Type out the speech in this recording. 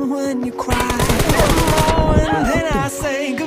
when you cry. Oh, and then I say goodbye.